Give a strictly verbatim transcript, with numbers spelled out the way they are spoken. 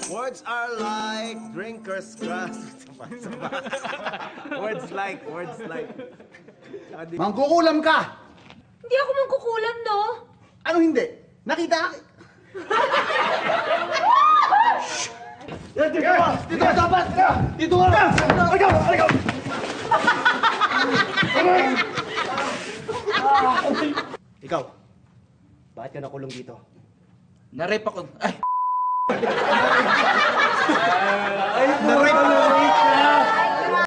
Words are like drinker's glass. Words like, words like. Mangkukulam ka! Hindi ako mangkukulam, no? Ano hindi? Nakita ka? Dito ka! Dito ka dapat! Dito ka! Aligaw! Aligaw! Ikaw, bakit ka nakulong dito? Narep ako. Ay!